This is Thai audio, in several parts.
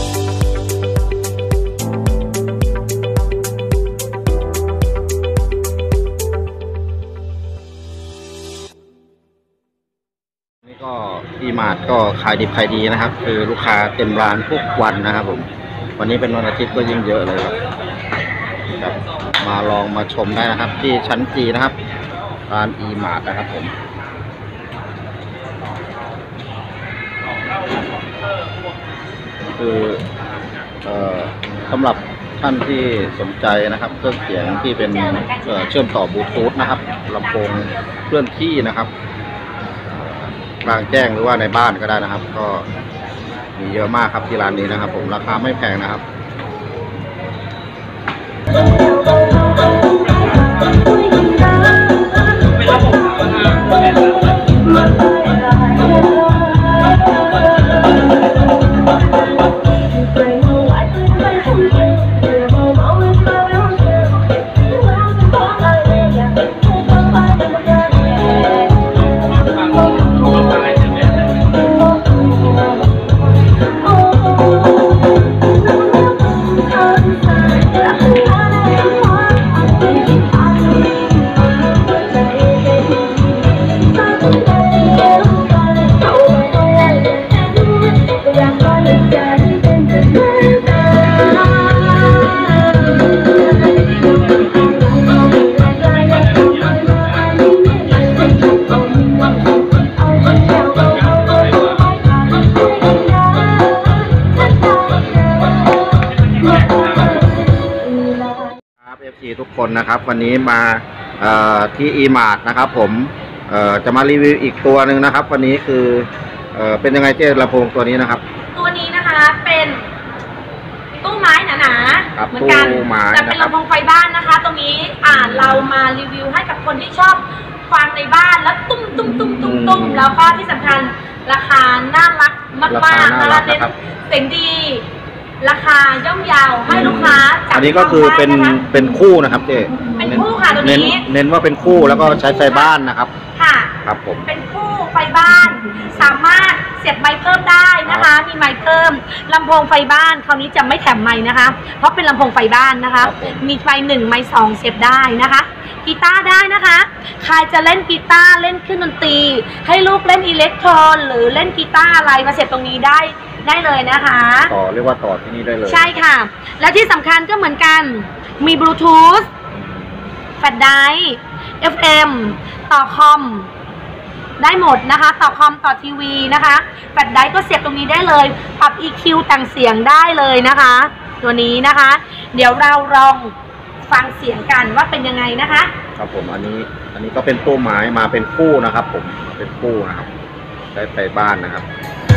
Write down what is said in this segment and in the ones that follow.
นี่ก็อีมาร์ทก็ขายดิบขายดีนะครับคือลูกค้าเต็มร้านทุกวันนะครับผมวันนี้เป็นวันอาทิตย์ก็ยิ่งเยอะเลยครับมาลองมาชมได้นะครับที่ชั้นจีนะครับร้านอีมาร์ทนะครับผมคือสำหรับท่านที่สนใจนะครับเครื่องเสียงที่เป็นเชื่อมต่อบลูทูธนะครับลำโพงเคลื่อนที่นะครับกลางแจ้งหรือว่าในบ้านก็ได้นะครับก็มีเยอะมากครับที่ร้านนี้นะครับผมราคาไม่แพงนะครับทุกคนนะครับวันนี้มาที่อีมาร์ทนะครับผมจะมารีวิวอีกตัวหนึ่งนะครับวันนี้คือเป็นยังไงเจ๊ลำโพงตัวนี้นะครับตัวนี้นะคะเป็นตู้ไม้หนาๆเหมือนกันแต่เป็นลำโพงไฟบ้านนะคะตรงนี้เรามารีวิวให้กับคนที่ชอบฟังในบ้านแล้วตุ้มแล้วก็ที่สำคัญราคาน่ารักมากๆนะคะเสียงดีราคาย่อมเยาให้ลูกค้าอันนี้ก็คือเป็นคู่นะครับเจ๊เป็นคู่ค่ะตัวนี้เน้นว่าเป็นคู่แล้วก็ใช้ไฟบ้านนะครับค่ะครับผมเป็นคู่ไฟบ้านสามารถเสียบไมค์เพิ่มได้นะคะมีไมค์เพิ่มลำโพงไฟบ้านคราวนี้จะไม่แถมไมค์นะคะเพราะเป็นลำโพงไฟบ้านนะคะมีไฟ1ไมค์2เสียบได้นะคะกีตาร์ได้นะคะใครจะเล่นกีตาร์เล่นเครื่องดนตรีให้ลูกเล่นอิเล็กโทรนหรือเล่นกีตาร์อะไรมาเสียบตรงนี้ได้เลยนะคะเรียกว่าต่อที่นี่ได้เลยใช่ค่ะและที่สำคัญก็เหมือนกันมีบลูทูธแฟลชไดรฟ์ FM ต่อคอมได้หมดนะคะต่อคอมต่อทีวีนะคะแฟลชไดรฟ์ก็เสียบตรงนี้ได้เลยปรับ EQ แต่งเสียงได้เลยนะคะตัวนี้นะคะเดี๋ยวเราลองฟังเสียงกันว่าเป็นยังไงนะคะครับผมอันนี้ก็เป็นตู้ไม้มาเป็นคู่นะครับผมเป็นคู่นะครับได้ไปบ้านนะครับ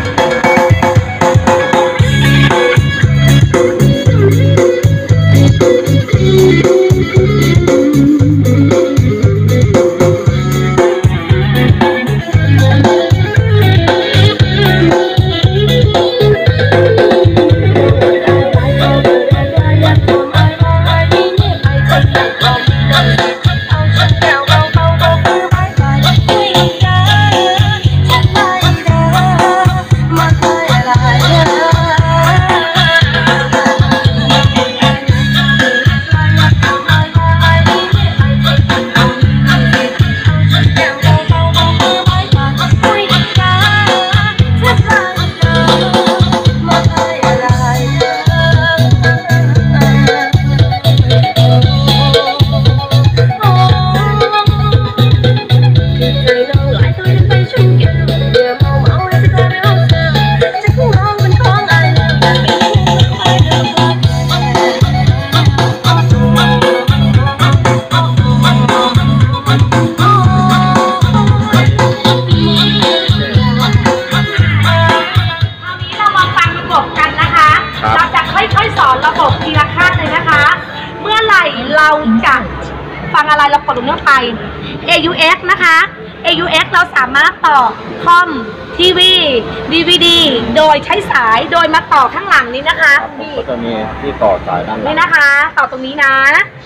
เราจะฟังอะไรเรากดลงเนื้อไป AUX นะคะ AUX เราสามารถต่อคอมทีวี DVD โดยใช้สายโดยมาต่อข้างหลังนี้นะคะนี่ก็จะมีที่ต่อสายนั่นนี่นะคะต่อตรงนี้นะ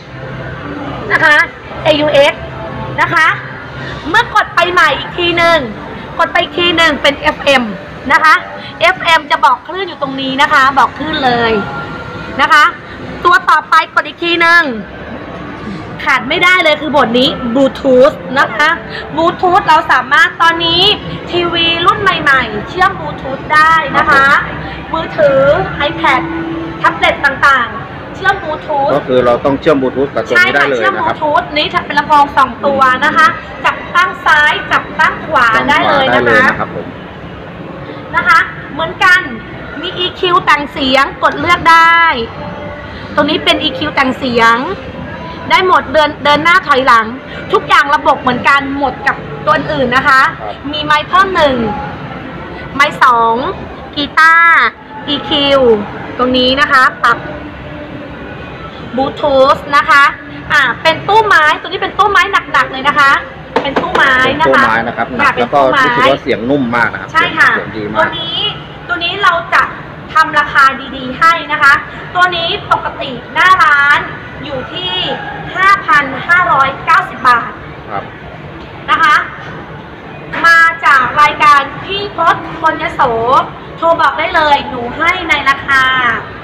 AUX นะคะเมื่อกดไปใหม่อีกทีหนึ่งกดไปอีกทีหนึ่งเป็น FM นะคะ FM จะบอกคลื่นอยู่ตรงนี้นะคะ บอกคลื่นเลยนะคะ ตัวต่อไปกดอีกทีหนึ่งขาดไม่ได้เลยคือบทนี้บลูทูธนะคะบลูทูธเราสามารถตอนนี้ทีวีรุ่นใหม่ๆเชื่อมบลูทูธได้นะคะมือถือ iPad แท็บเล็ตต่างๆเชื่อมบลูทูธก็คือเราต้องเชื่อมบลูทูธกับตัวนี้ได้เลยนะครับเชื่อมบลูทูธนี้เป็นลำโพง2ตัวนะคะจับตั้งซ้ายจับตั้งขวาได้เลยนะคะนะคะเหมือนกันมี EQ แต่งเสียงกดเลือกได้ตรงนี้เป็น EQ แต่งเสียงได้หมดเดินหน้าถอยหลังทุกอย่างระบบเหมือนกันหมดกับตัวอื่นนะคะมีไมค์เพิ่ม1ไมค์2กีตาร์ EQ ตรงนี้นะคะปรับบลูทูธนะคะเป็นตู้ไม้ตัวนี้เป็นตู้ไม้หนักๆเลยนะคะเป็นตู้ไม้นะคะตู้ไม้นะครับหนักแล้วก็รู้สึกว่าเสียงนุ่มมากนะครับใช่ค่ะเสียงดีมากตัวนี้เราจะทำราคาดีๆให้นะคะตัวนี้ปกติหน้าร้านอยู่ที่ 5,590 บาทนะคะมาจากรายการพี่พศคนยโสโทรบอกได้เลยหนูให้ในราคา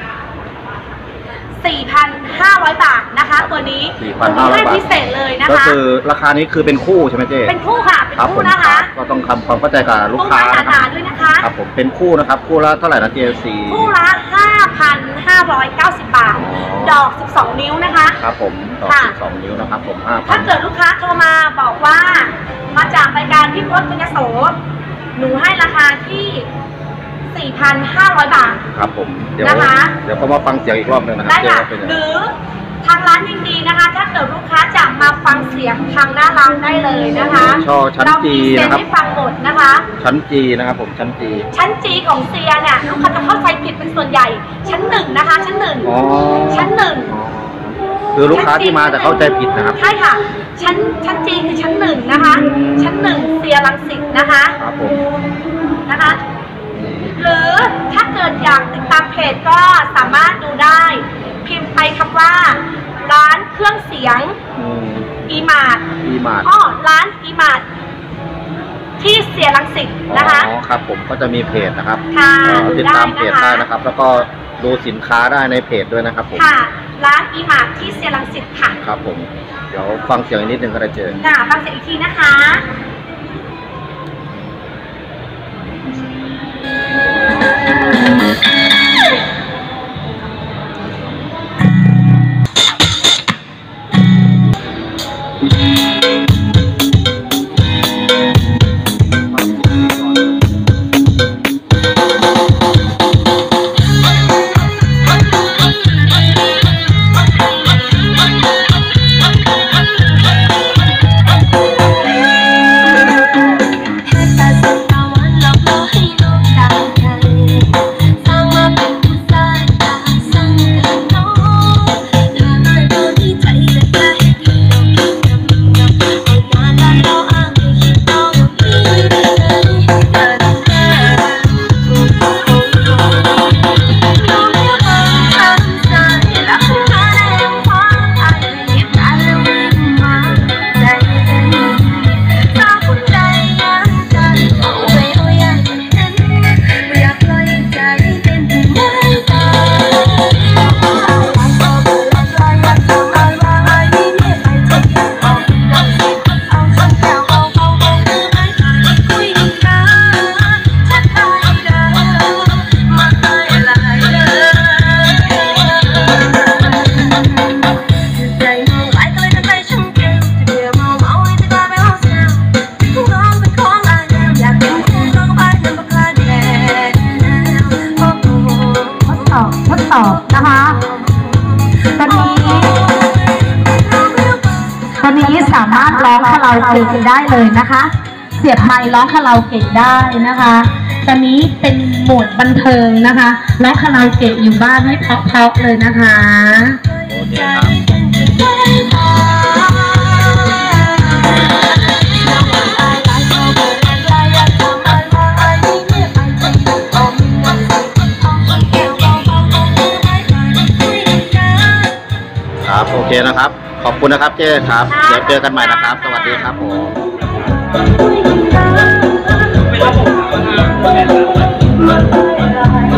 4,500 บาทนะคะตัวนี้ให้พิเศษเลยนะคะก็คือราคานี้คือเป็นคู่ใช่ไหมเจ๊เป็นคู่ค่ะเป็นคู่นะคะก็ต้องทำความเข้าใจกับลูกค้านะครับด้วยนะคะครับผมเป็นคู่นะครับคู่ละเท่าไหร่นะเจ๊คู่ละ 5,590 บาทดอก12นิ้วนะคะครับผมดอก12นิ้วนะครับผม5,000 ถ้าเกิดลูกค้าโทรมาบอกว่ามาจากรายการพี่พศคนยโสหนูให้ราคาที่ 4,500 บาทครับผมเดี๋ยวเขามาฟังเสียงอีกรอบหนึ่งนะครับได้ค่ะหรือทางร้านยินดีนะคะถ้าเกิดลูกค้าจะมาฟังเสียงทางหน้าร้านได้เลยนะคะช่อชั้นจีนะครับให้ฟังหมดนะคะชั้นจีนะครับผมชั้นจีของเซียเนี่ยลูกค้าจะเข้าใจผิดเป็นส่วนใหญ่ชั้น1นะคะชั้น1ชั้น1 คือลูกค้าที่มาจะเข้าใจผิดนะครับใช่ค่ะชั้นจีคือชั้น1นะคะชั้น1เซียรังสิตนะคะครับผมนะคะหรือถ้าเกิดอยากติดตามเพจก็สามารถดูได้พิมพ์ไปคำว่าร้านเครื่องเสียงอีมาร์ทร้านอีมาร์ทที่เสียรังสิตนะคะอ๋อครับผมก็จะมีเพจนะครับติดตามเพจได้นะครับแล้วก็ดูสินค้าได้ในเพจด้วยนะครับผมค่ะร้านอีมาร์ทที่เสียรังสิตค่ะครับผมเดี๋ยวฟังเสียงอีกนิดนึงก็ได้เจอฟังเสียงอีกทีนะคะนะคะตัวนี้สามารถร้องคาราโอเกะได้เลยนะคะเสียบไมค์ร้องคาราโอเกะได้นะคะตอนนี้เป็นโหมดบันเทิงนะคะร้องคาราโอเกะอยู่บ้านให้เพราะๆเลยนะคะโอเคครับโอเคนะครับขอบคุณนะครับเจ๊ครับเดี๋ยวเจอกันใหม่นะครับสวัสดีครับผมครับผม